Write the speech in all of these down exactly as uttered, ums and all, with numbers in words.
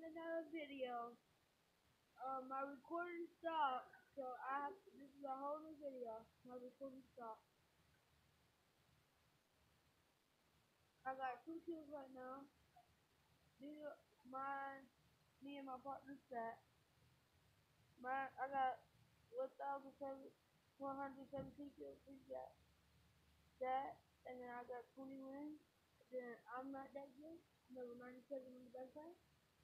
another video. Um, my recording stopped, so I have, this is a whole new video. My recording stopped. I got two kills right now. These are mine, me and my partner stat. Mine, I got one thousand one hundred seventeen kills. He got that, and then I got twenty wins. Then I'm not that good. Number ninety-seven on the backpack.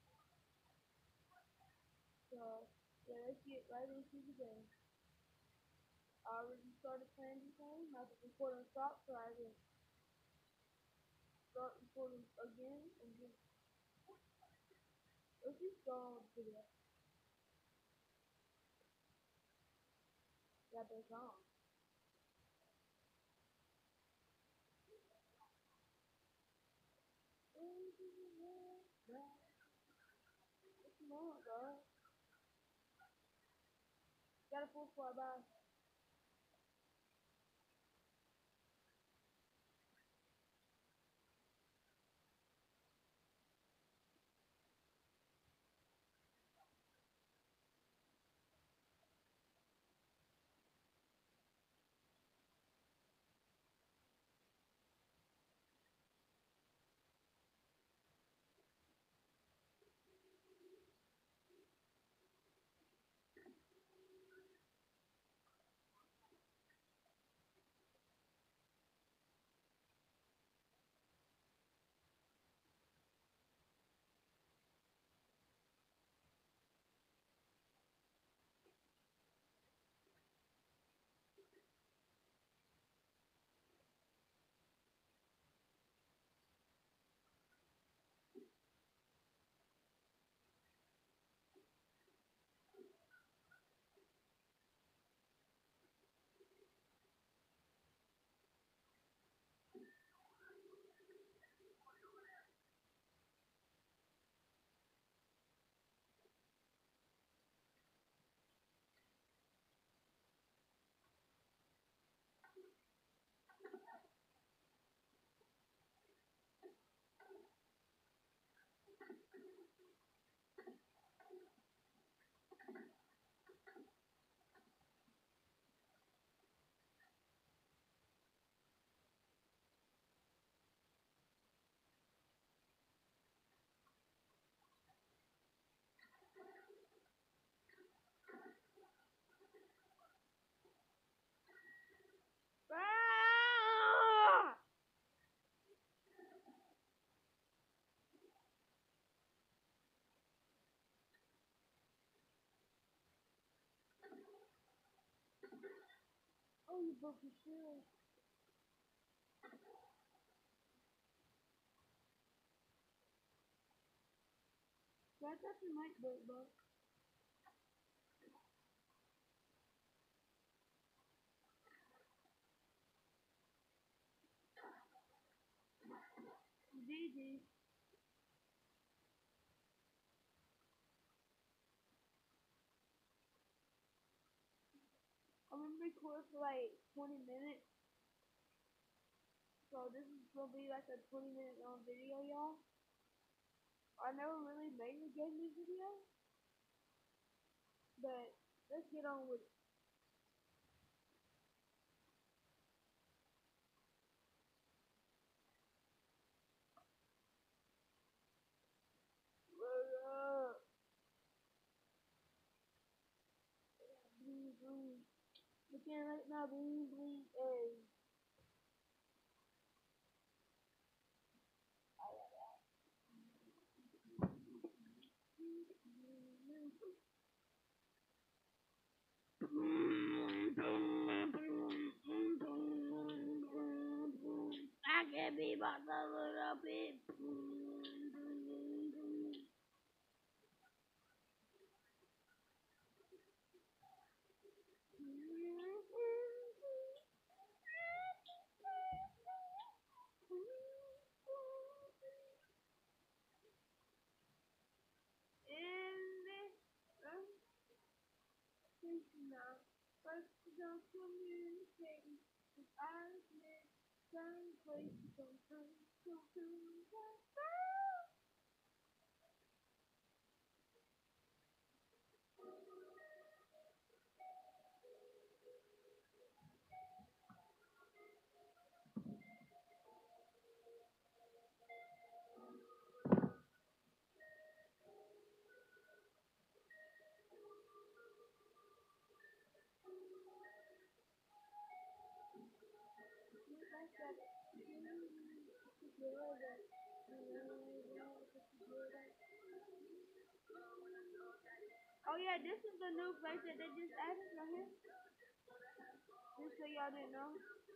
So, yeah, let's get right into the game. I already started playing this game. My recording stopped, so I can start recording again and just let's just go on with the video. Got that song. Come on, bro. Got a full squad, bye. Ah! Oh, you broke your shield. I thought you might break, bro. G G. I'm gonna record for like twenty minutes. So this is gonna be like a twenty minute long video, y'all. I never really made a gaming video, but let's get on with it. What up? Bling bling. You can't let my bling bling hey. I can be but a little bit. Now, first don't communicate. I admit some places sometimes don't communicate. Oh yeah, this is the new place that they just added right here. Just so y'all didn't know.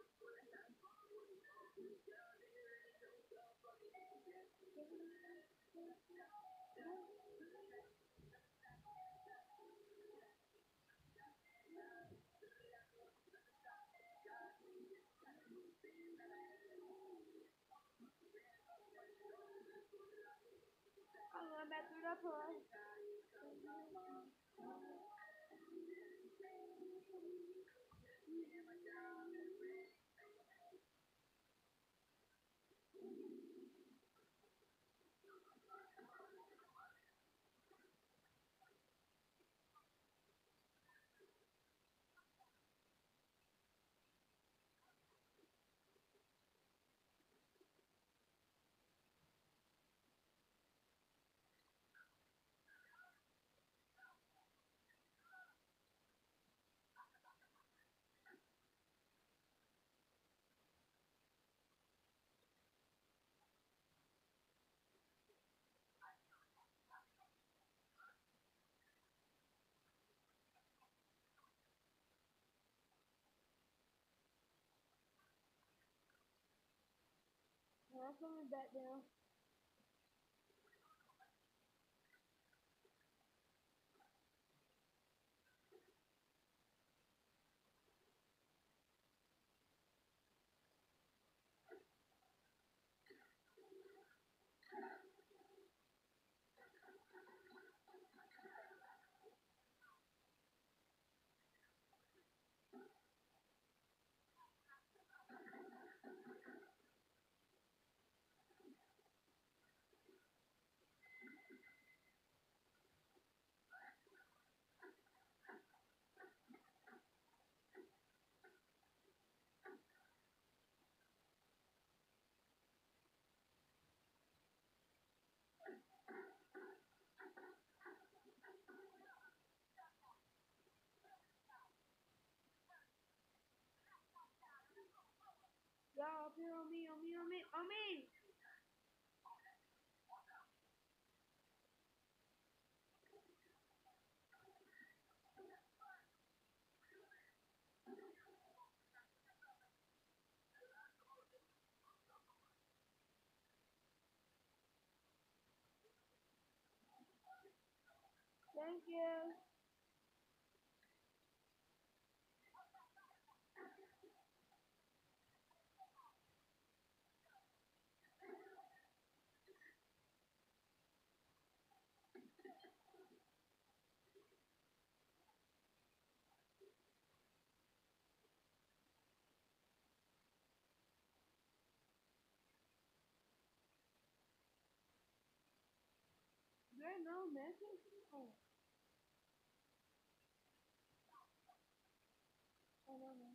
I'm going back through the park. Now I'm coming back down. Y'all up here on me, on me, on me, on me. Thank you. There no message? Oh, I don't know.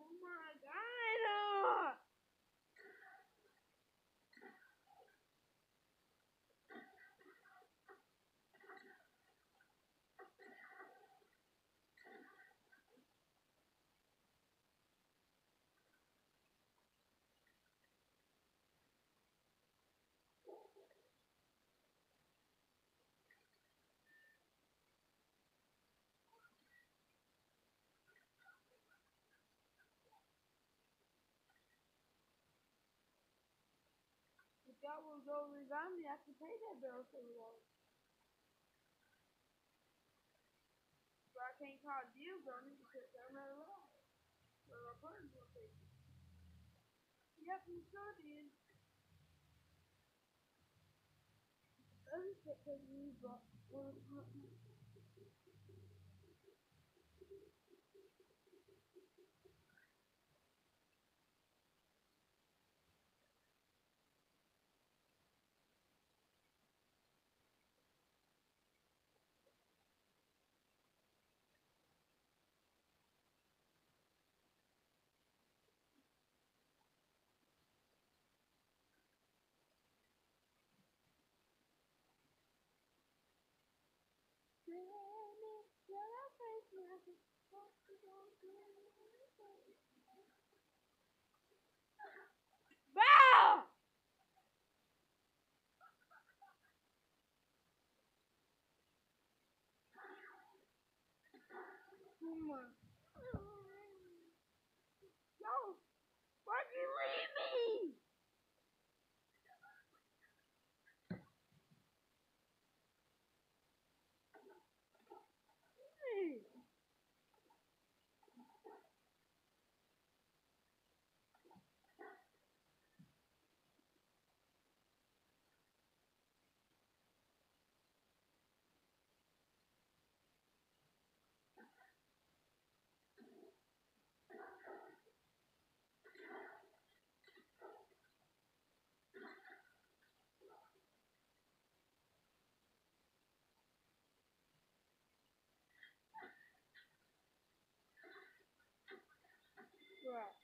Oh my god! If y'all will go resign me, I have to pay that bill so long. So I can't call deals on it because I'm not allowed. So my partner's gonna pay. Yep, you sure did. I just kept taking these but Bow! Come on. No! Why'd you leave me? Hey. Right.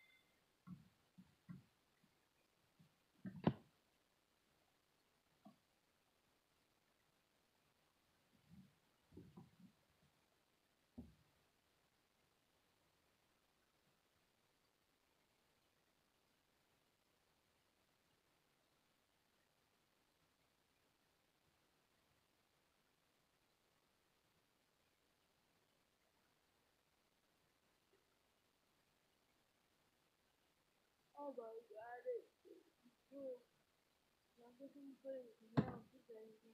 Oh my god, it's cool. I'm just gonna play with you now. Today.